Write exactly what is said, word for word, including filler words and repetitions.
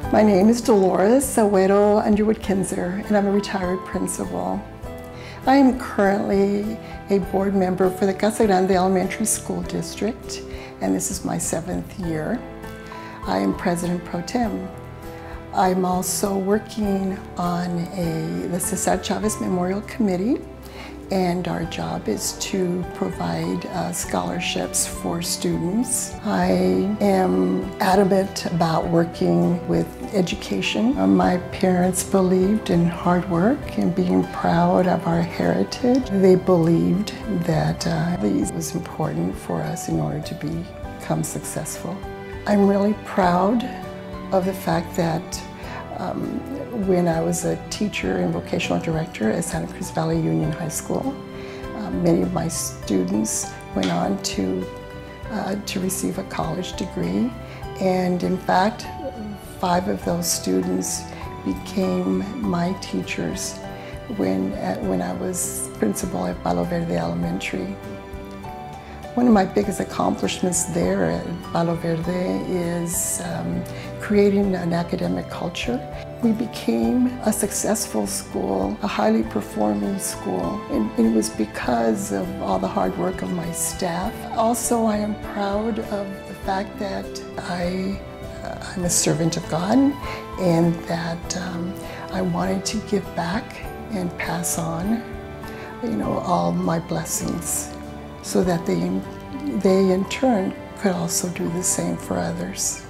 My name is Dolores Sahuero Underwood Kinzer, and I'm a retired principal. I am currently a board member for the Casa Grande Elementary School District, and this is my seventh year. I am President Pro Tem. I'm also working on a, the Cesar Chavez Memorial Committee, and our job is to provide uh, scholarships for students. I am adamant about working with education. Uh, my parents believed in hard work and being proud of our heritage. They believed that uh, this was important for us in order to become successful. I'm really proud of the fact that Um, when I was a teacher and vocational director at Santa Cruz Valley Union High School, uh, many of my students went on to, uh, to receive a college degree, and in fact, five of those students became my teachers when, uh, when I was principal at Palo Verde Elementary. One of my biggest accomplishments there at Palo Verde is um, creating an academic culture. We became a successful school, a highly performing school, and it was because of all the hard work of my staff. Also, I am proud of the fact that I, uh, I'm a servant of God, and that um, I wanted to give back and pass on, you know, all my blessings, so that they, they in turn could also do the same for others.